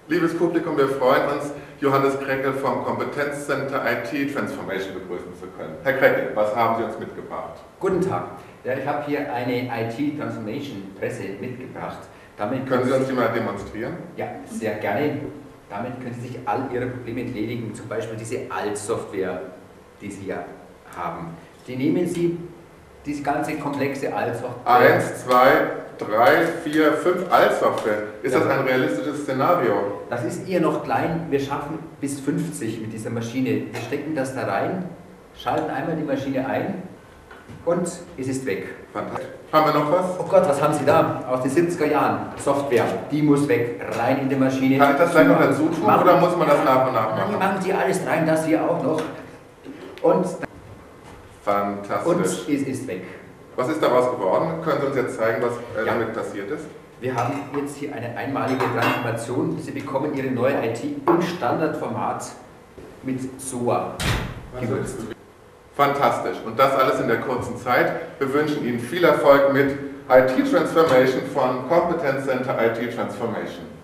Liebes Publikum, wir freuen uns, Johannes Kreckel vom Kompetenzcenter IT Transformation begrüßen zu können. Herr Kreckel, was haben Sie uns mitgebracht? Guten Tag. Ja, ich habe hier eine IT Transformation Presse mitgebracht. Können Sie uns die mal demonstrieren? Ja, sehr gerne. Damit können Sie sich all Ihre Probleme entledigen, zum Beispiel diese Alt-Software, die Sie ja haben. Die nehmen Sie, diese ganze komplexe Alt-Software. 1, 2, 3, 4, 5 Alt-Software. Ist das ein realistisches Szenario? Das ist eher noch klein. Wir schaffen bis 50 mit dieser Maschine. Wir stecken das da rein, schalten einmal die Maschine ein und es ist weg. Fantastisch. Haben wir noch was? Oh Gott, was haben Sie da? Aus den 70er Jahren. Software, die muss weg, rein in die Maschine. Kann ich das gleich noch dazu tun oder muss man das nach und nach Nein, machen? machen Sie alles rein, das hier auch noch. Und fantastisch. es ist weg. Was ist daraus geworden? Können Sie uns jetzt zeigen, was damit passiert ist? Wir haben jetzt hier eine einmalige Transformation. Sie bekommen Ihre neue IT im Standardformat mit SOA gewürzt. Fantastisch. Und das alles in der kurzen Zeit. Wir wünschen Ihnen viel Erfolg mit IT Transformation von Kompetenzcenter IT Transformation.